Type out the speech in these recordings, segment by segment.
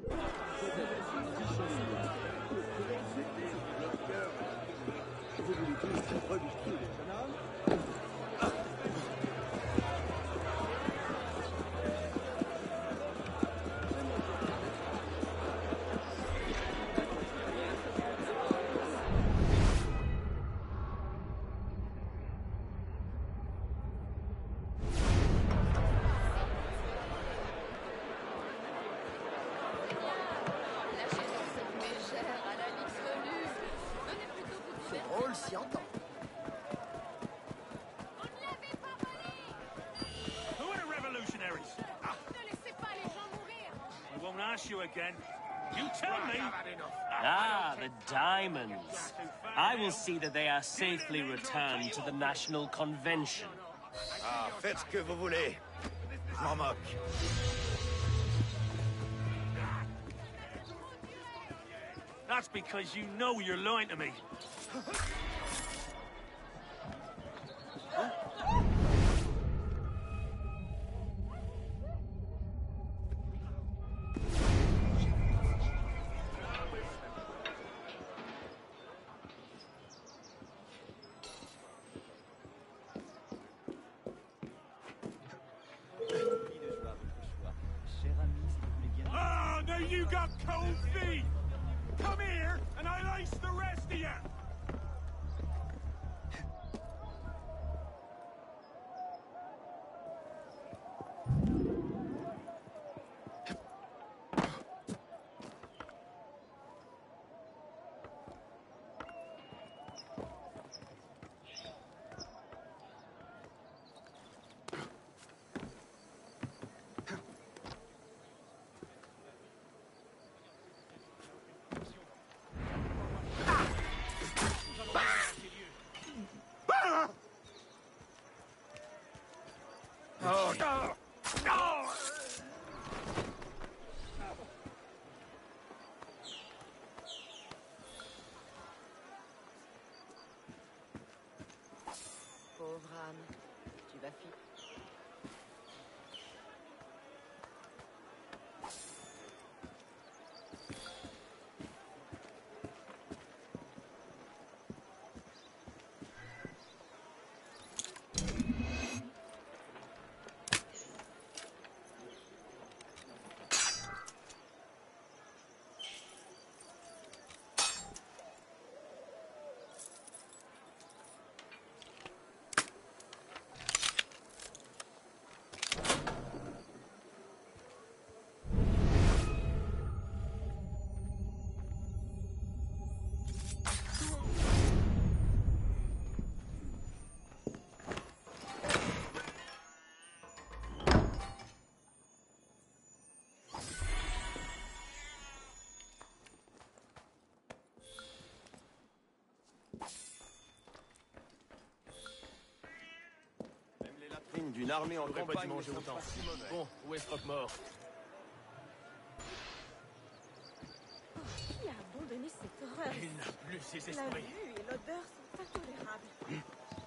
You again. You tell me. Ah, the diamonds. I will see that they are safely returned to the National Convention. Ah, faites ce que vous voulez. Je m'en moque. That's because you know you're lying to me. Oh, now you got cold feet! Come here, and I'll ice the rest of you! Oh, no! No! Pauvre âme, tu vas finir. D'une armée en campagne manger autant. Bon, où est Croque-Mort? Qui a abandonné cette horreur? Il n'a plus ses La esprits. vue et l'odeur sont intolérables.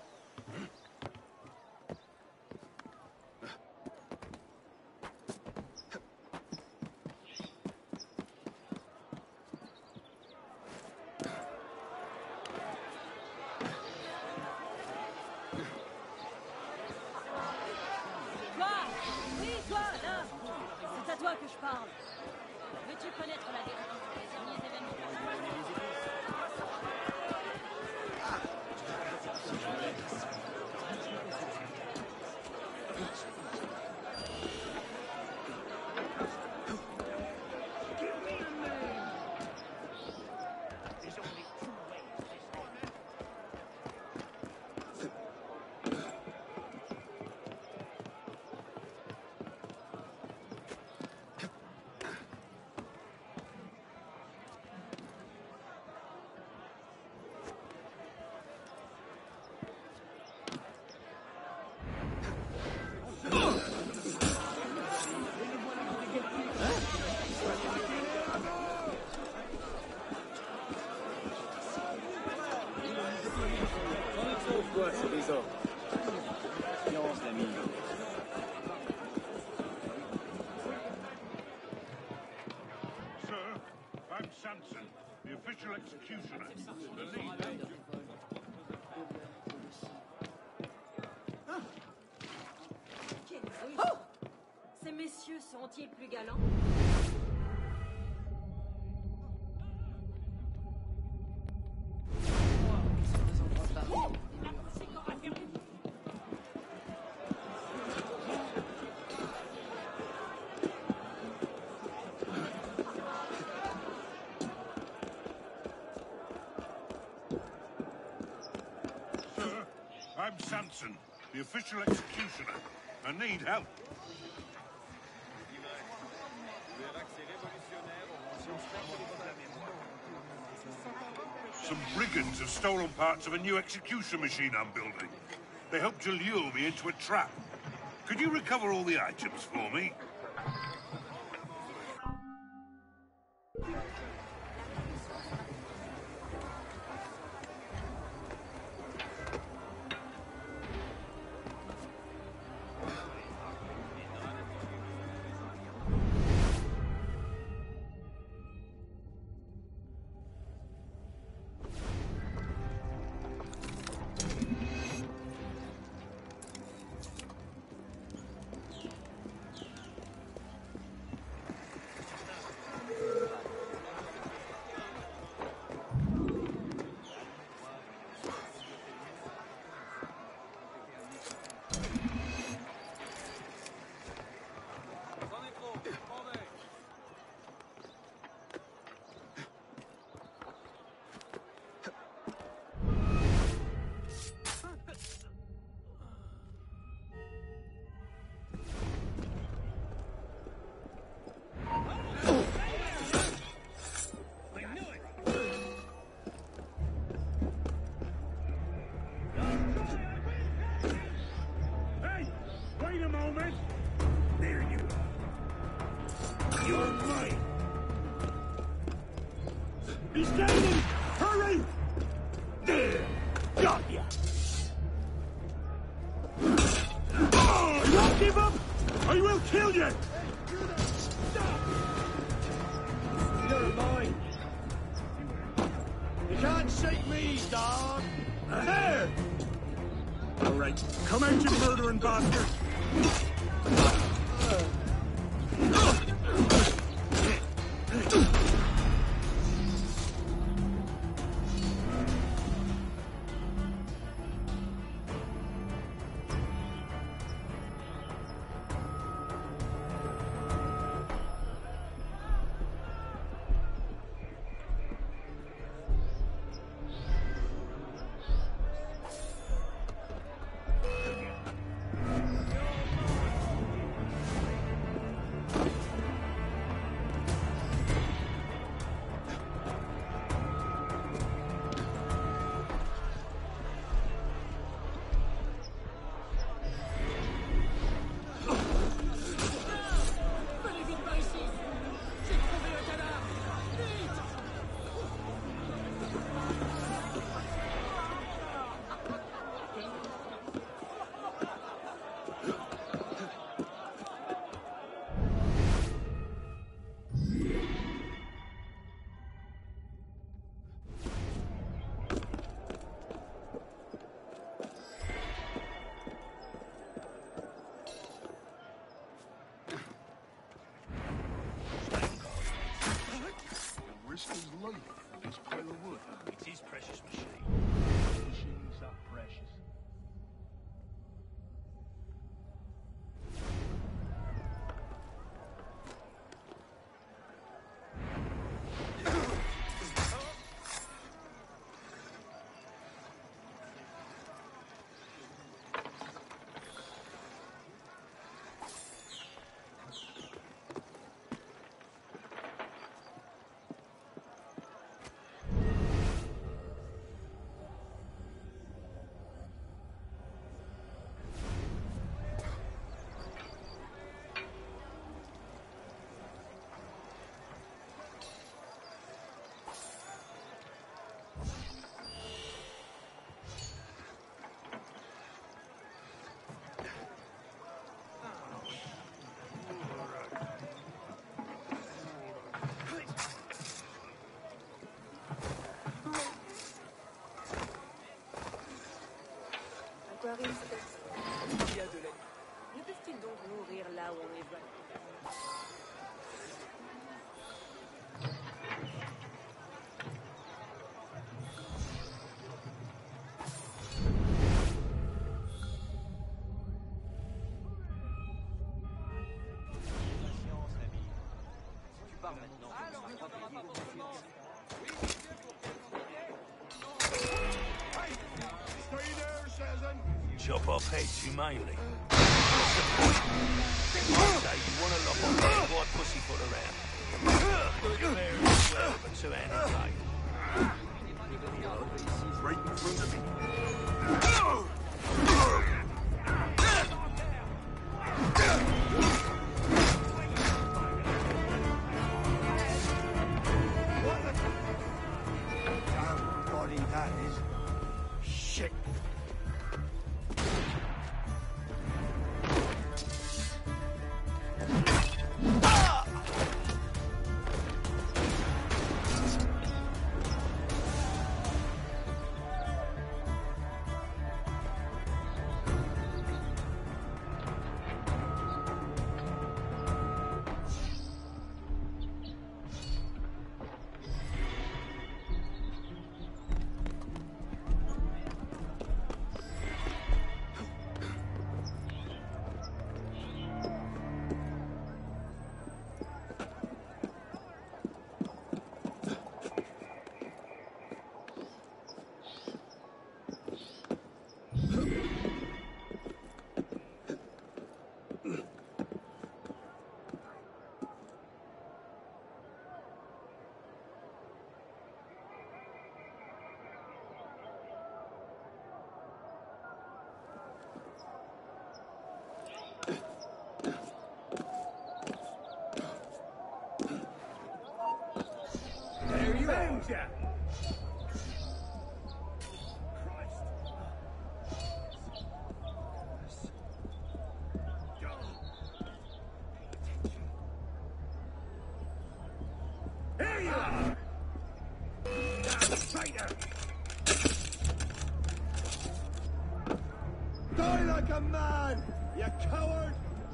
C'est à toi que je parle. Veux-tu connaître la vérité sur les derniers événements? Samson, the official executioner. The leader. Oh! Ces messieurs seront-ils plus galants? Sir, I'm Samson, the official executioner. I need help. Some brigands have stolen parts of a new execution machine I'm building. They hope to lure me into a trap. Could you recover all the items for me? Hey! Wait a moment! There you are. You're mine! He's gaining! Hurry! There! Got ya! Oh, you won't give up! I will kill you! You're mine! You can't shake me, dog! There! All right, come out, you murdering bastard! Risk his life for this pile of wood. It's his precious machine. Machines are precious. là où on les voit. Chop off heads humanely. What's the point? So you want to lock on that white pussyfoot around. Good there as well, a two-handed blade. Right in front of me. What the... Damn body that is. Shit. There you are. There you are! Traitor! Die like a man, you coward!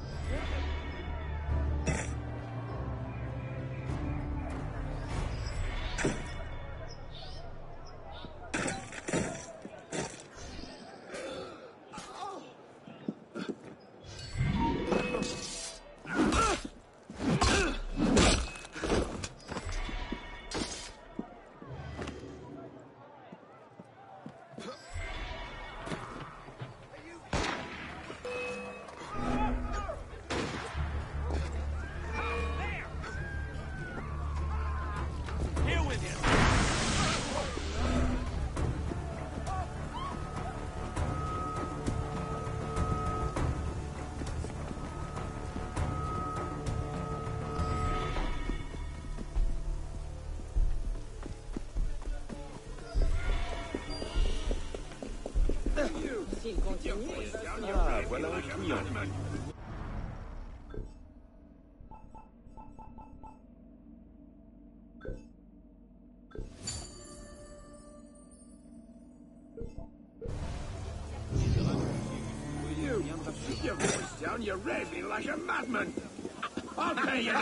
S'il continue, Ah, voilà un client. You keep your voice down, you're raving like a madman. I'll pay you.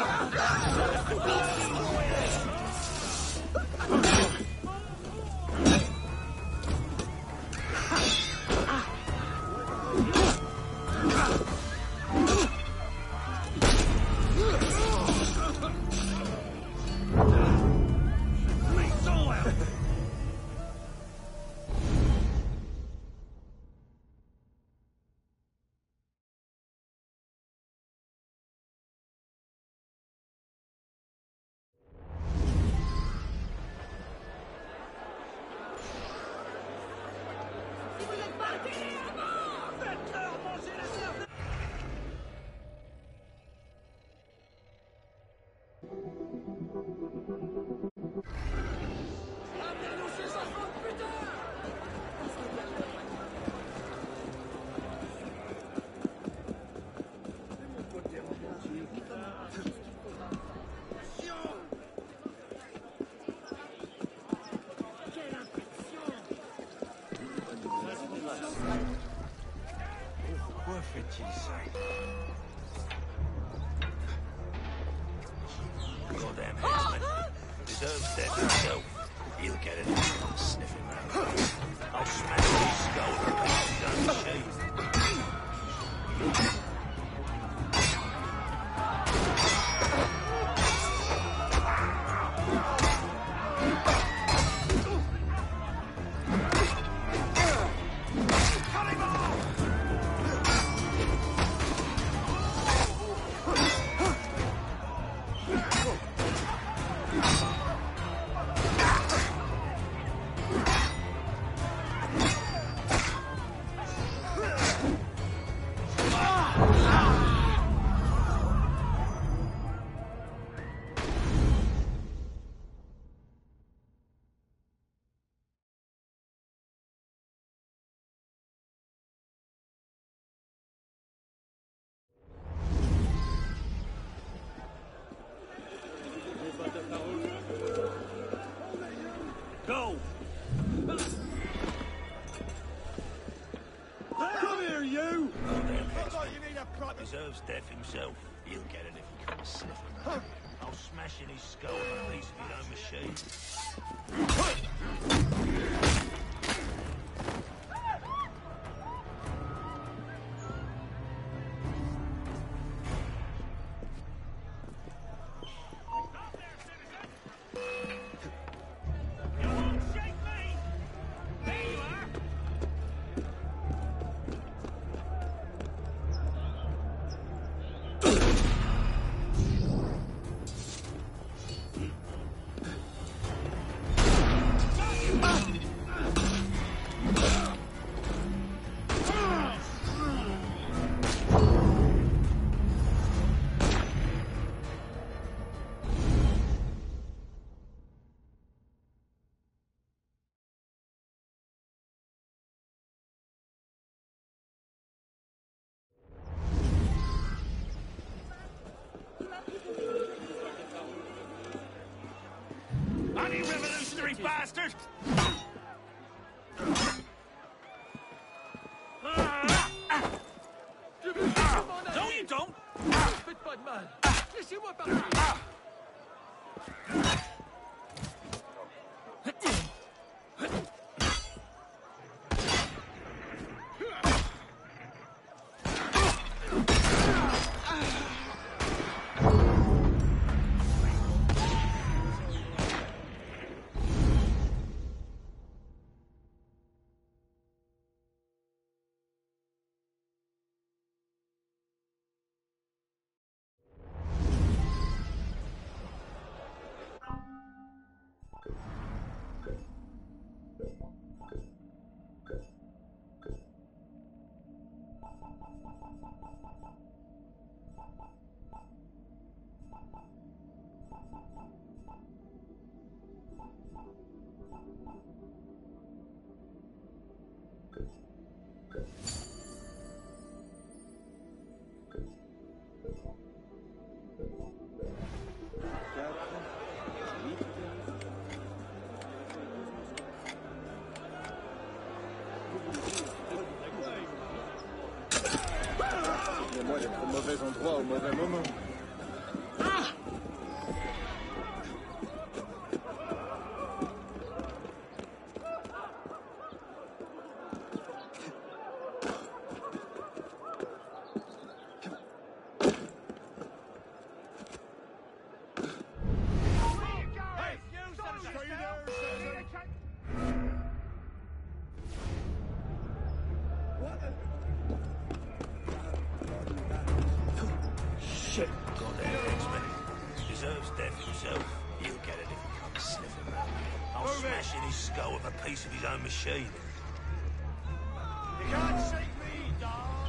deserves death himself. He'll get it if he comes sniffing round. I'll smash his skull with a piece of his own machine. Go! Come here, you! Deserves death himself. He'll get it if he comes sniffing round. I'll smash in his skull with a piece of his own machine. Anti-revolutionary bastard! No, you don't! Faites pas de mal. Laissez-moi partir. Excusez-moi d'être au mauvais endroit au mauvais moment. Shit. Goddamn X-Men. Deserves death himself. He'll get it if he comes sniffing round. I'll smash in his skull with a piece of his own machine. You can't shake me, dog!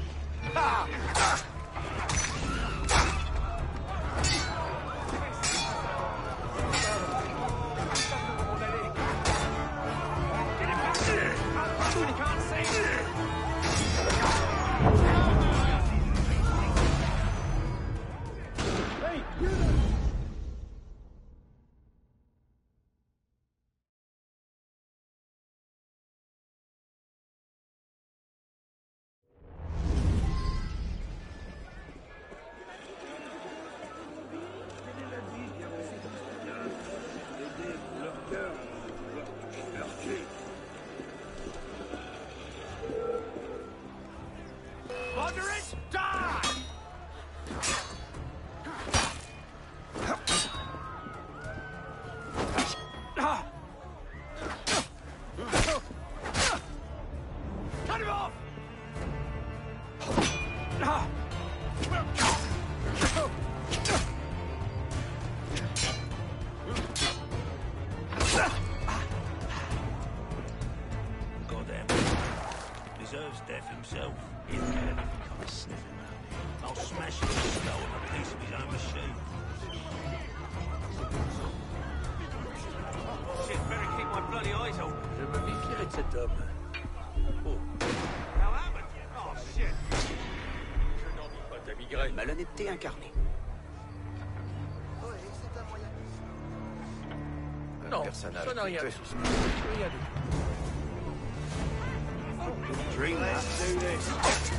stubborn. Oh. Oh, shit. Je n'en dis pas ta migraine. Malhonnêteté incarnée. Non, personnage ça n'a rien. très suspect. Rien du tout. Dream, let's do this.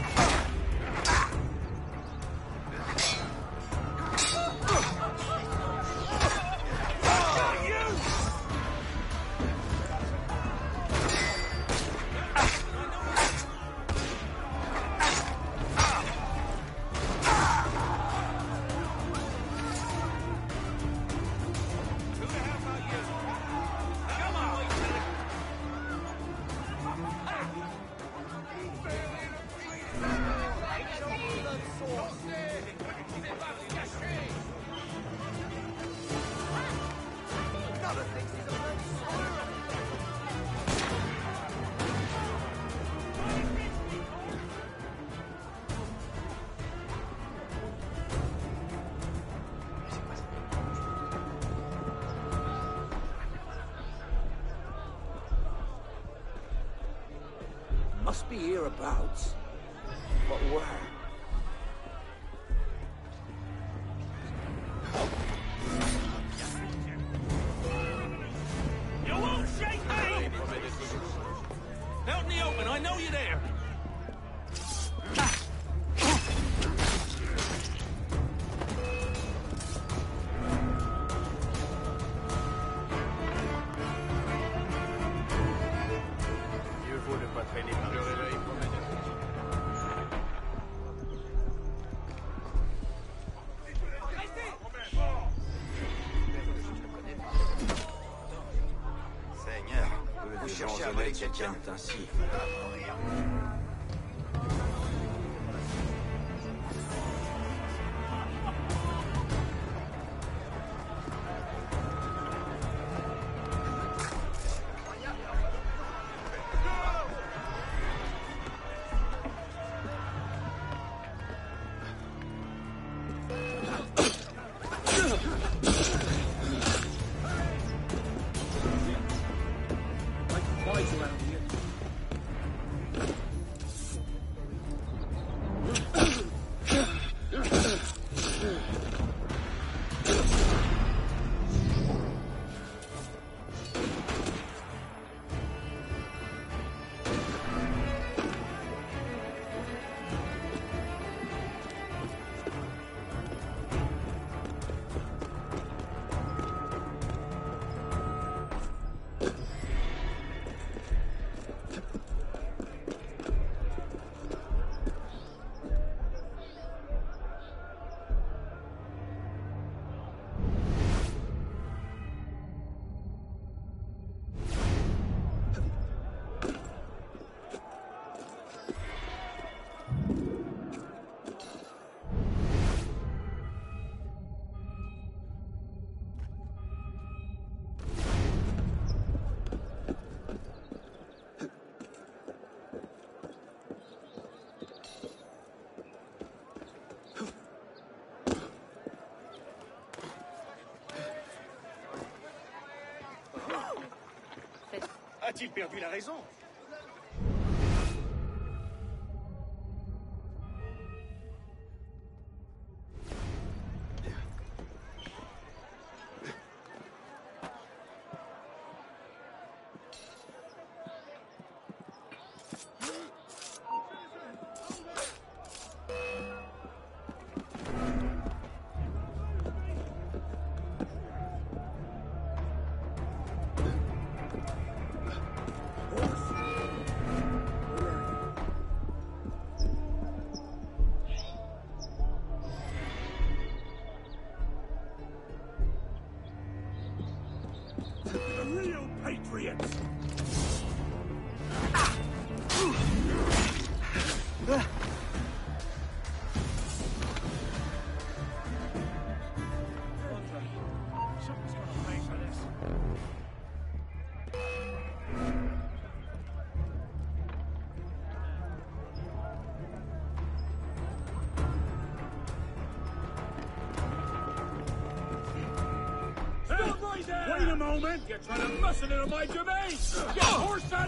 Must be hereabouts. But where? You won't shake me! Out in the open, I know you're there! Mieux vaut ne pas traîner par le réveil, promeneur. Seigneur, vous cherchez à voler quelqu'un ainsi. Fights around here. A-t-il perdu la raison? The real patriots! Someone's gonna pay for this. Stop right Wait a moment! You're trying to muscle into my domain! Get horse on!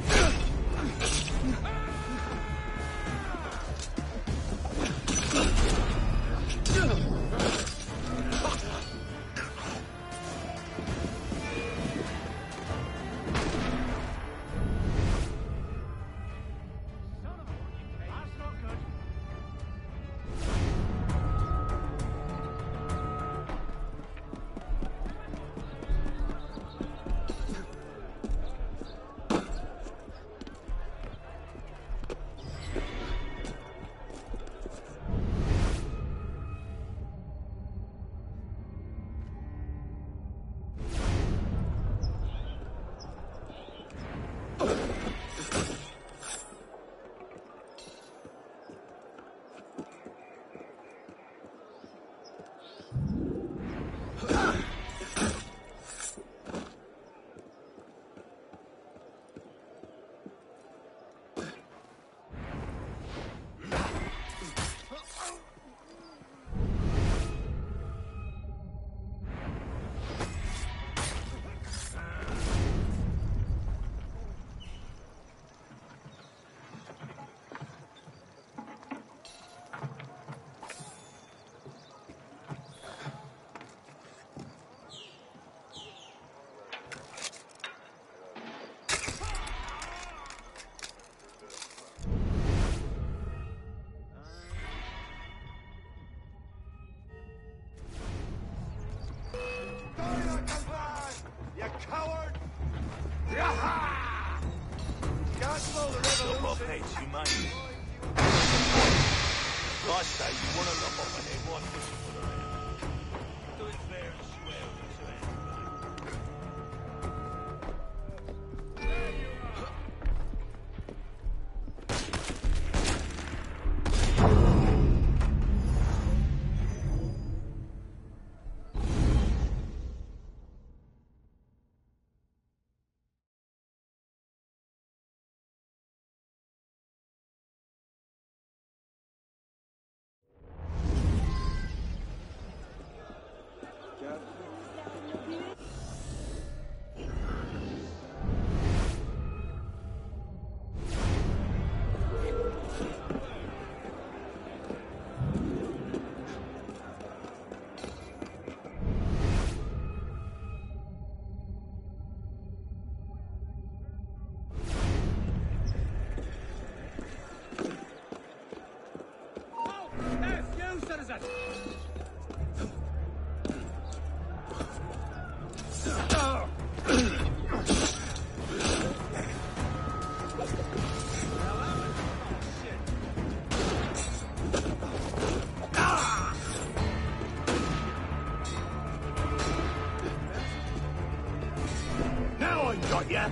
Coward! Cancel the revolution! Hey, you mind? Gosh, you want to look up and they want to put around. Do it fair and swear to anybody. Got ya!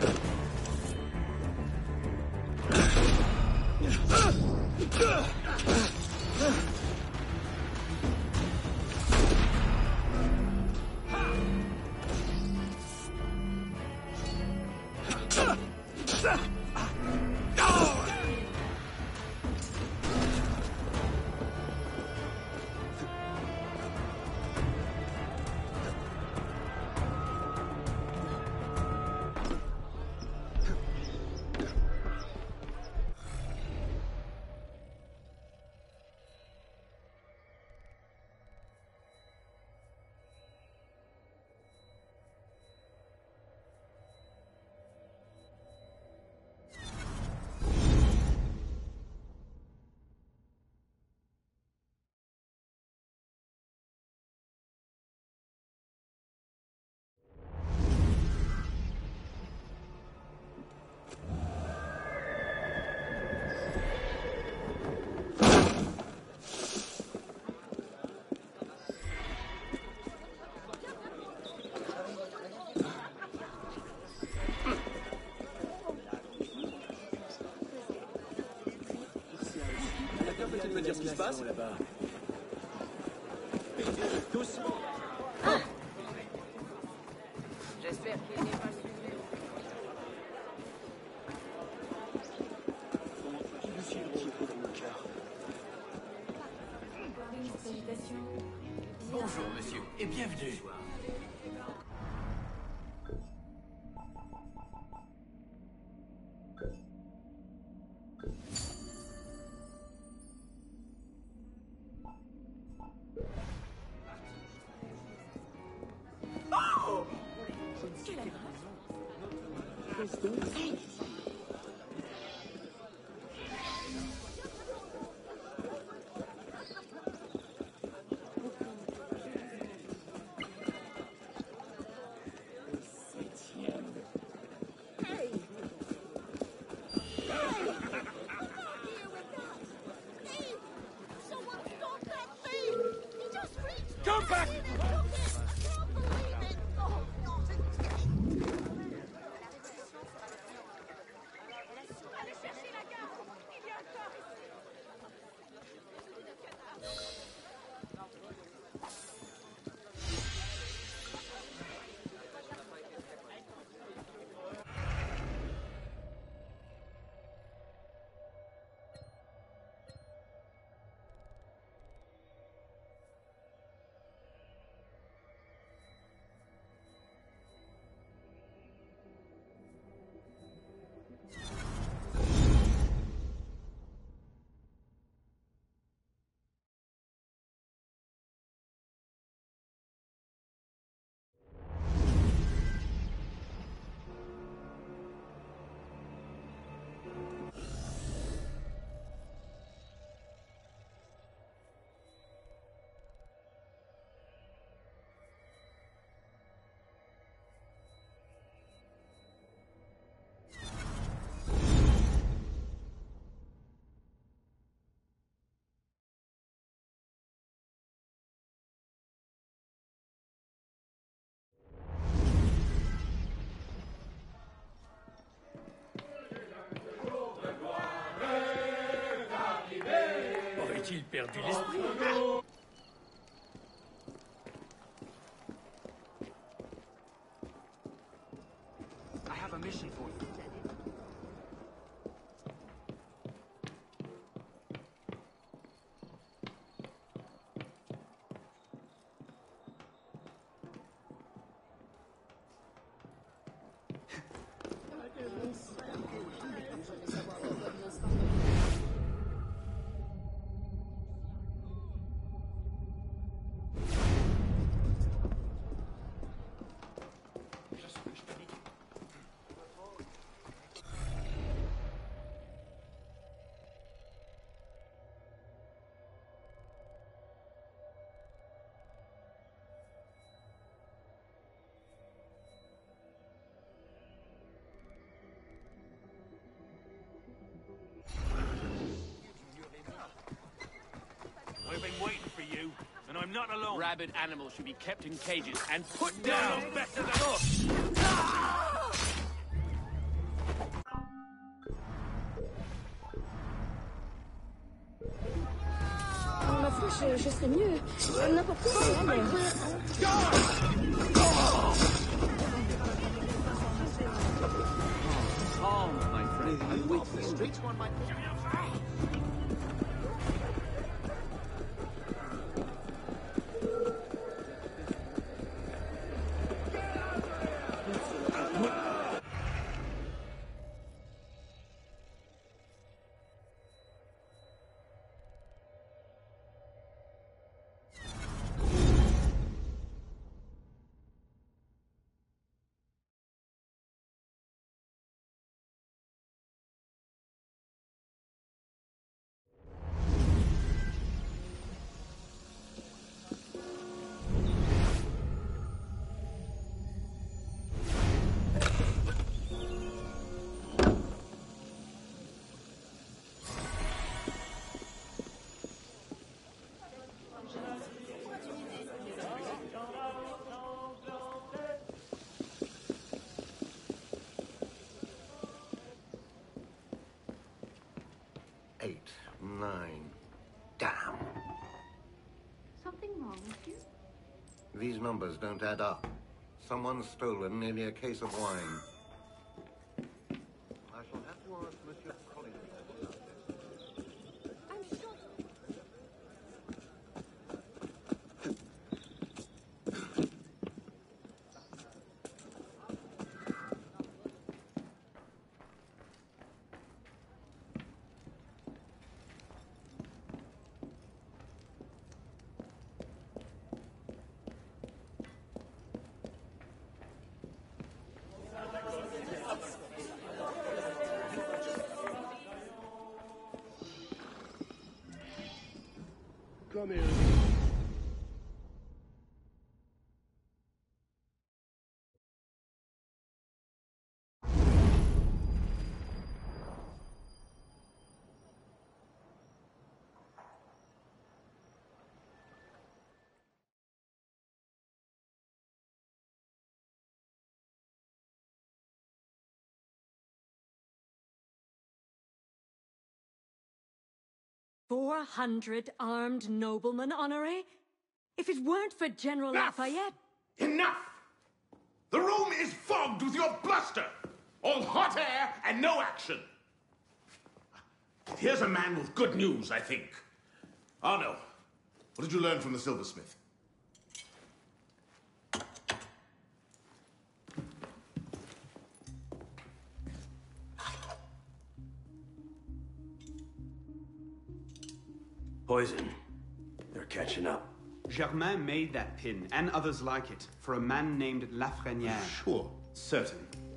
Tu peux dire ce qui se passe là-bas? Doucement. J'espère qu'il n'est pas suivi. Bonjour, monsieur, et bienvenue. Quelle erreur! Come back! Aurait-il perdu l'esprit? I have a mission for you. I've been waiting for you, and I'm not alone. Rabid animals should be kept in cages and Put down better than us! Ma foi, je serais mieux. N'importe où, mais... calm, my friend. The streets want my... Damn. Something wrong with you? These numbers don't add up. Someone's stolen nearly a case of wine. I shall have to ask Monsieur Collins about this. I'm sure... 400 armed noblemen, Honoré? If it weren't for General Lafayette... Enough! The room is fogged with your bluster! All hot air and no action! Here's a man with good news, I think. Arno, what did you learn from the silversmith? Poison. They're catching up. Germain made that pin, and others like it, for a man named Lafreniere. Sure. Certain.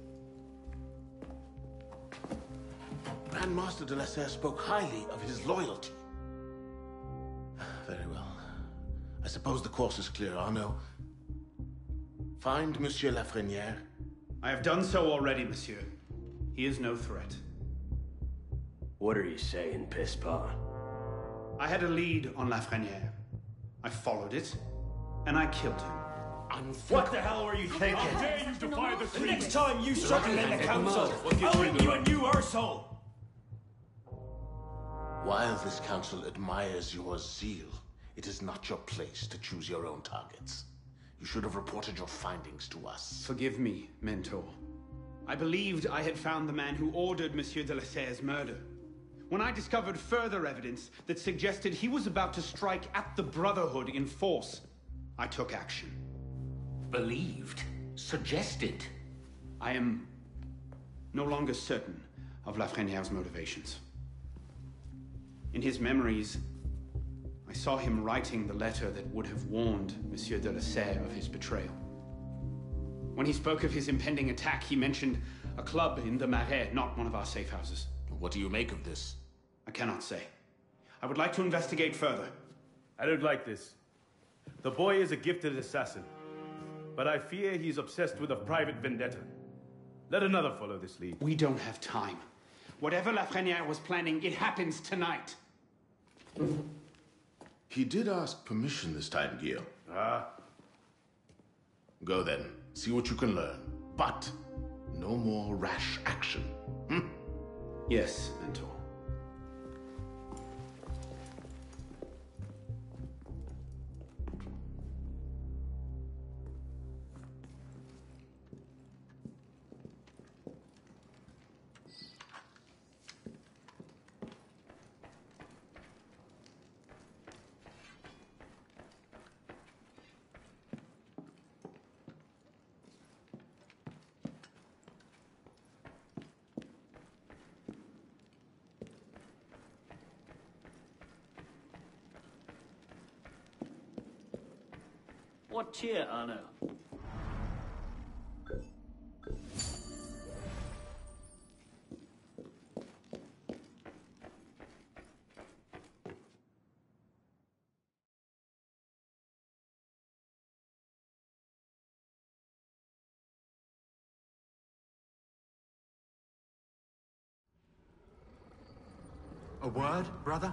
Grandmaster de la Serre spoke highly of his loyalty. Very well. I suppose the course is clear, Arno. Find Monsieur Lafreniere. I have done so already, monsieur. He is no threat. What are you saying, Pisspah? I had a lead on Lafreniere. I followed it, and I killed him. What the hell were you thinking? How dare you defy the queen? Next time you circumvent the council, I'll ring you a new arsehole! While this council admires your zeal, it is not your place to choose your own targets. You should have reported your findings to us. Forgive me, Mentor. I believed I had found the man who ordered Monsieur de la Serre's murder. When I discovered further evidence that suggested he was about to strike at the Brotherhood in force, I took action. Believed? Suggested? I am no longer certain of Lafreniere's motivations. In his memories, I saw him writing the letter that would have warned Monsieur de la Serre of his betrayal. When he spoke of his impending attack, he mentioned a club in the Marais, not one of our safe houses. What do you make of this? I cannot say. I would like to investigate further. I don't like this. The boy is a gifted assassin, but I fear he's obsessed with a private vendetta. Let another follow this lead. We don't have time. Whatever Lafreniere was planning, it happens tonight. He did ask permission this time, Guillaume. Ah. Go then. See what you can learn. But no more rash action. Yes, Mentor. What cheer, Arno? A word, brother?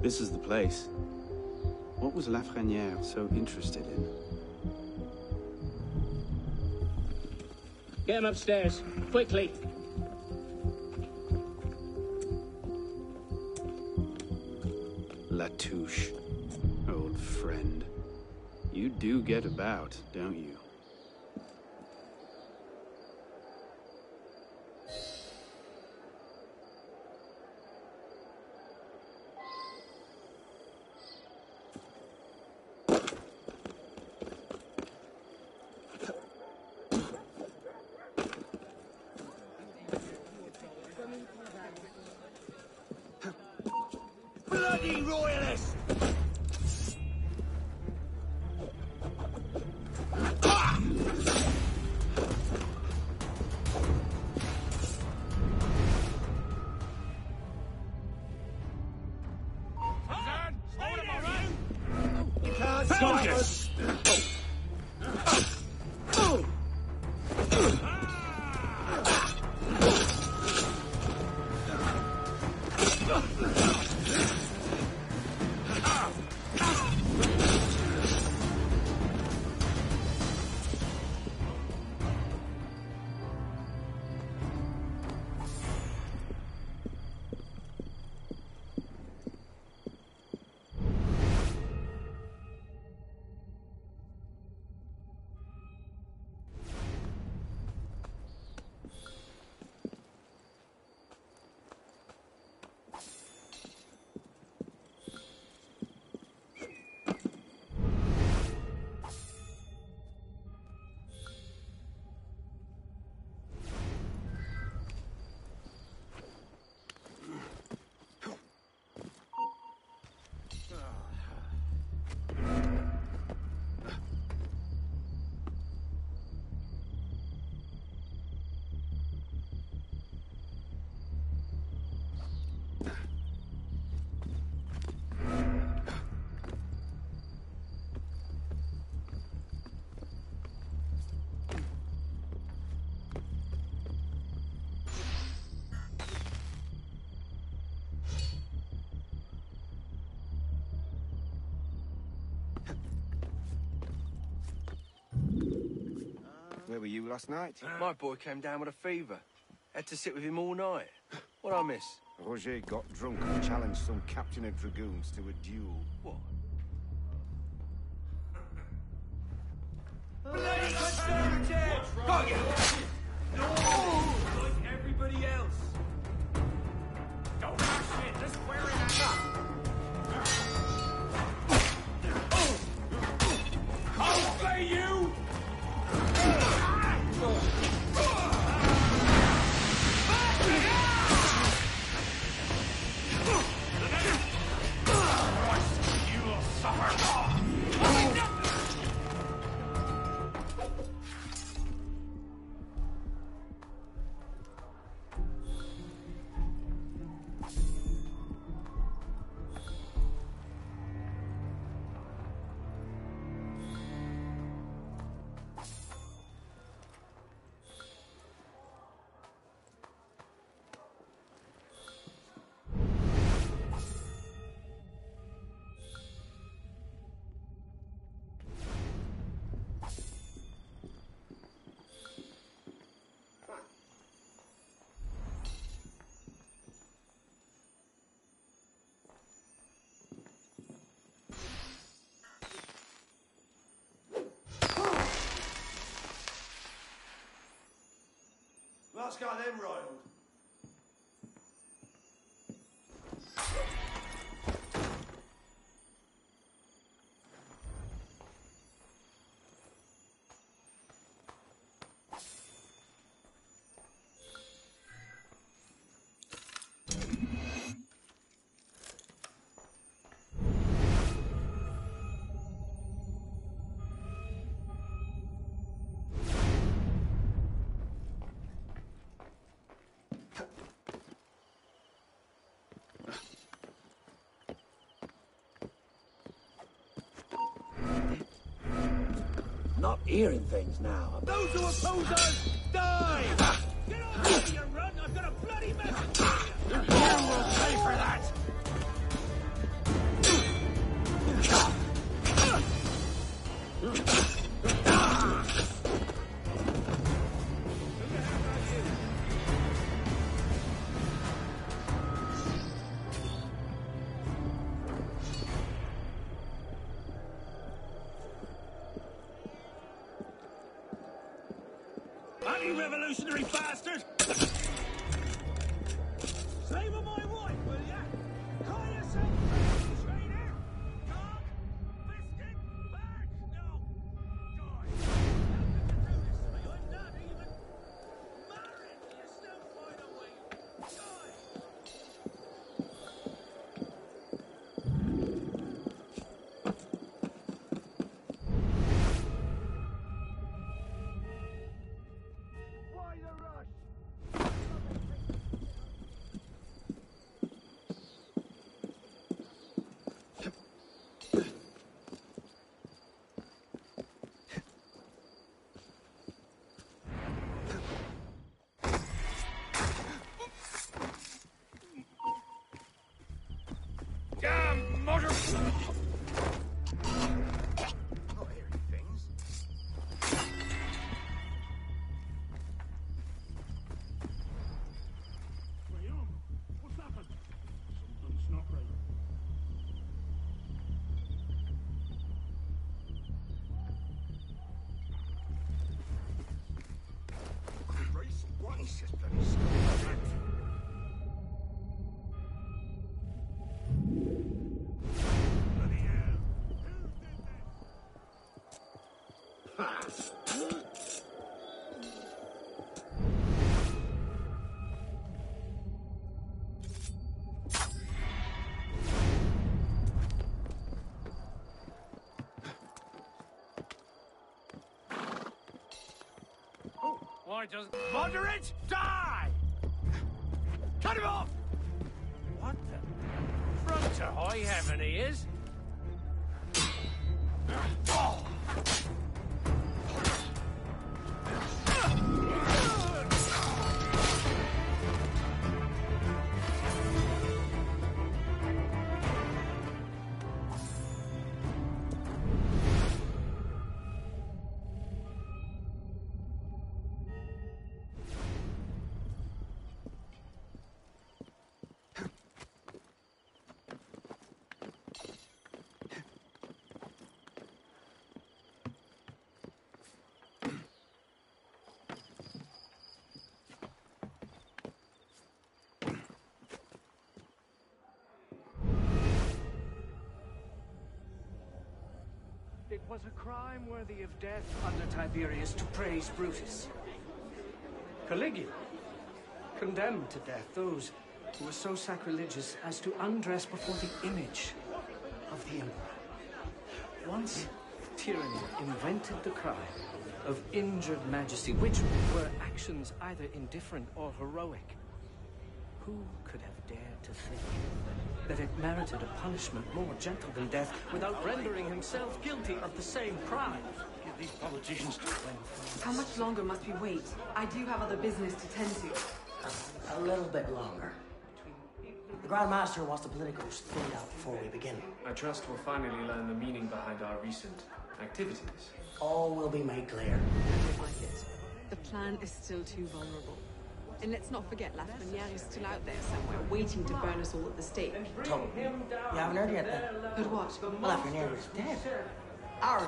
This is the place. What was Lafrenière so interested in? Get him upstairs, quickly. Latouche, old friend. You do get about, don't you? Bloody royalists! Soldiers! Where were you last night? My boy came down with a fever. Had to sit with him all night. What'd I miss? Roger got drunk and challenged some captain of dragoons to a duel. What? Bloody conservative! Got you! No! Like everybody else. Don't rush it, just wear it out. I'll slay you! What's got them riled? Not hearing things now. Those who oppose us, die! Get on with your run! I've got a bloody message for you! You will pay for that! you revolutionary bastard! Save my wife, will ya? Call yourself a trainer? Dog? Biscuit? Bark? No! Die! Nothing to do this to me. I'm not even married. You still find a way. Die! Why the rush? Damn mother... Not hearing things. Leon, what's happened? Something's not right. Christ, what is this bloody stuff? Bloody hell. Who did this? Why does... Moderate, die! Cut him off! What the... From to high heaven he is. Oh. It was a crime worthy of death under Tiberius to praise Brutus. Caligula condemned to death those who were so sacrilegious as to undress before the image of the emperor. Once tyranny invented the crime of injured majesty, which were actions either indifferent or heroic, who could have dared to think that it merited a punishment more gentle than death without rendering himself guilty of the same crime? Give these politicians... How much longer must we wait? I do have other business to tend to. A little bit longer. The Grand Master wants the politicos thinned out before we begin. I trust we'll finally learn the meaning behind our recent activities. All will be made clear. I don't like it. The plan is still too vulnerable. And let's not forget, Lafreniere is still out there somewhere, waiting to burn us all at the stake. Tom, you haven't heard yet then? But what? Well, Lafreniere is dead. Our...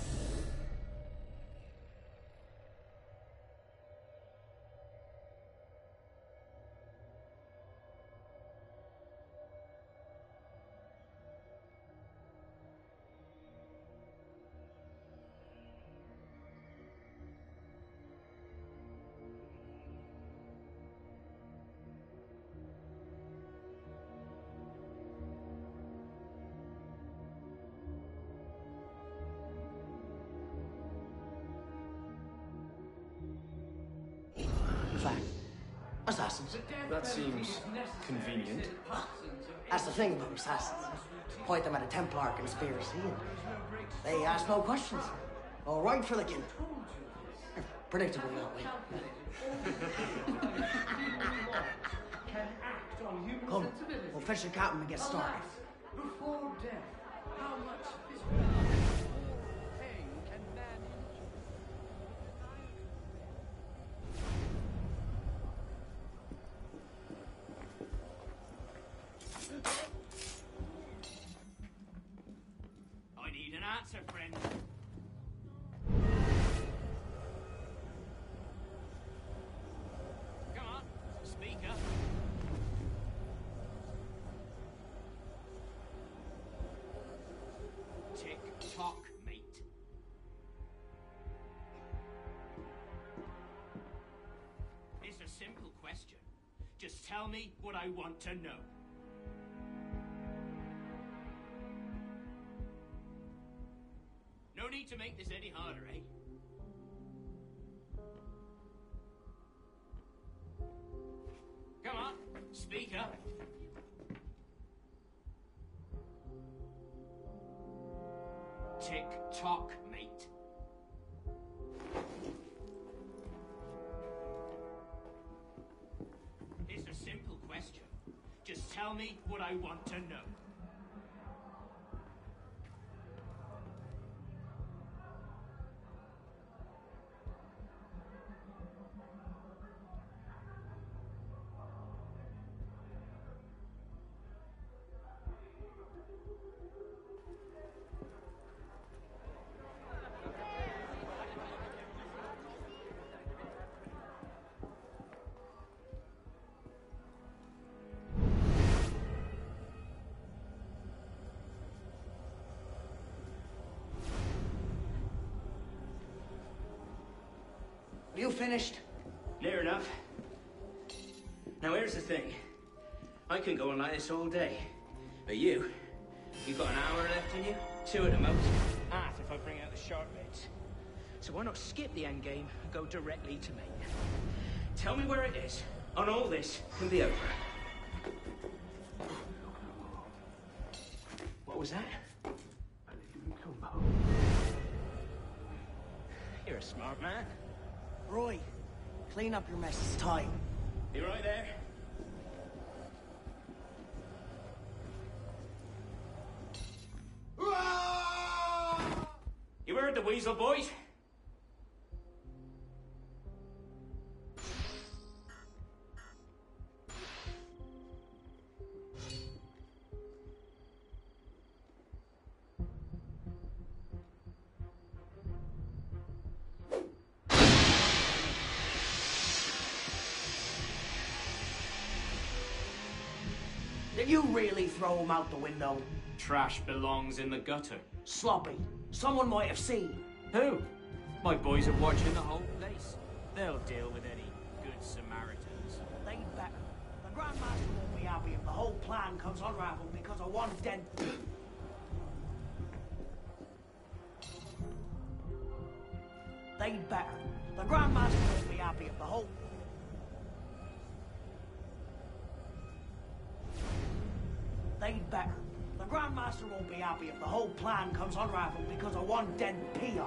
Assassins. That seems convenient. That's the thing about assassins. Point them at a Templar conspiracy and they ask no questions. All right for the kill. Predictable that way. Come, we'll fetch the captain and get started. Before death, how much is pain can manage? I need an answer, friend. tell me what I want to know. No need to make this any harder, eh? Come on, speak up. Tick-tock, mate. It's a simple question. Just tell me what I want to know. You finished? Near enough. Now here's the thing. I can go on like this all day. But you've got an hour left in you? 2 at the most. Half if I bring out the sharp bits. So why not skip the end game and go directly to me? Tell me where it is, and all this can be over. What was that? You're a smart man. Roy, clean up your mess. It's time. You right there? You heard the weasel, boys? Did you really throw him out the window? Trash belongs in the gutter. Sloppy. Someone might have seen. Who? My boys are watching the whole place. They'll deal with any good Samaritans. They'd better. The Grandmaster won't be happy if the whole plan comes unraveled because of one dead... They'd better. The Grandmaster won't be happy if the whole... They'd better. The Grandmaster won't be happy if the whole plan comes unraveled because of one dead peon.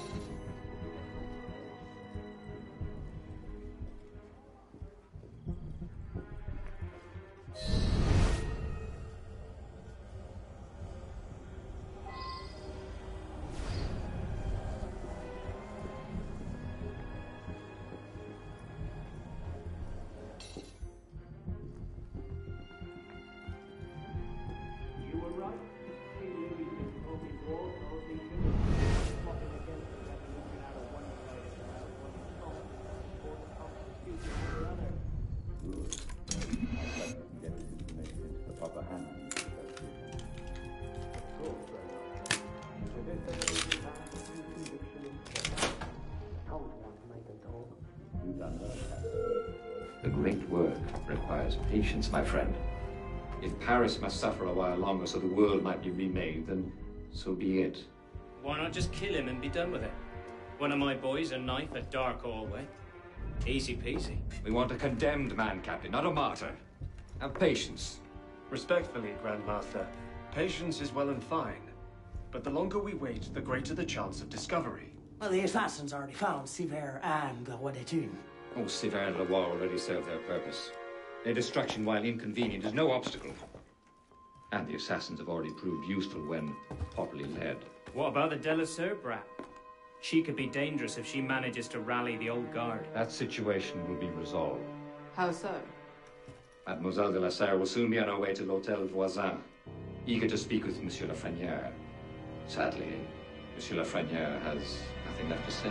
The great work requires patience, my friend. If Paris must suffer a while longer so the world might be remade, then so be it. Why not just kill him and be done with it? One of my boys, a knife, a dark hallway. Easy peasy. We want a condemned man, Captain, not a martyr. Have patience. Respectfully, Grandmaster, patience is well and fine. But the longer we wait, the greater the chance of discovery. Well, the assassins already found Siver and Wadetun. Oh, Siver and Leroy already served their purpose. Their destruction, while inconvenient, is no obstacle. And the assassins have already proved useful when properly led. What about the Delasur brat? She could be dangerous if she manages to rally the old guard. That situation will be resolved. How so? Mademoiselle de la Serre will soon be on her way to l'Hôtel Voisin, eager to speak with Monsieur Lafreniere. Sadly, Monsieur Lafreniere has nothing left to say.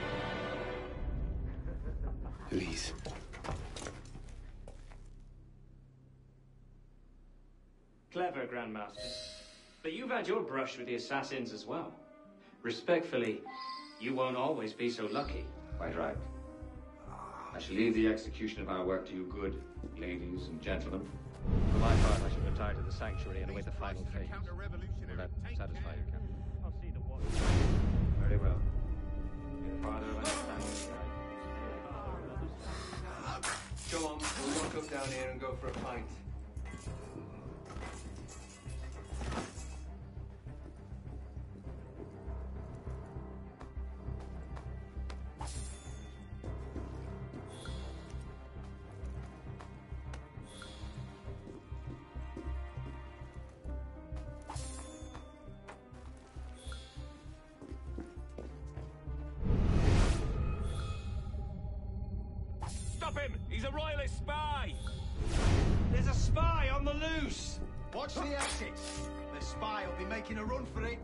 Please. Clever, Grandmaster. But you've had your brush with the assassins as well. Respectfully, you won't always be so lucky. Quite right. I shall leave the execution of our work to you good ladies and gentlemen. For my part, I shall retire to the sanctuary and await the final phase. Will that satisfy you, Captain? I'll see the what. Very well. May the Father of understanding guide. Go on, we'll walk up down here and go for a pint. Stop him! He's a royalist spy! There's a spy on the loose! Watch the exits. The spy will be making a run for it.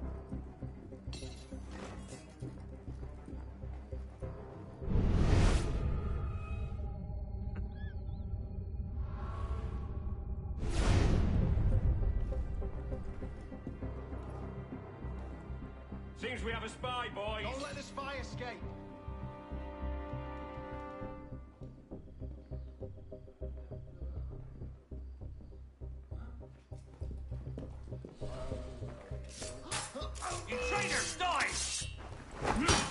Seems we have a spy, boys! Don't let the spy escape! You traitors, die!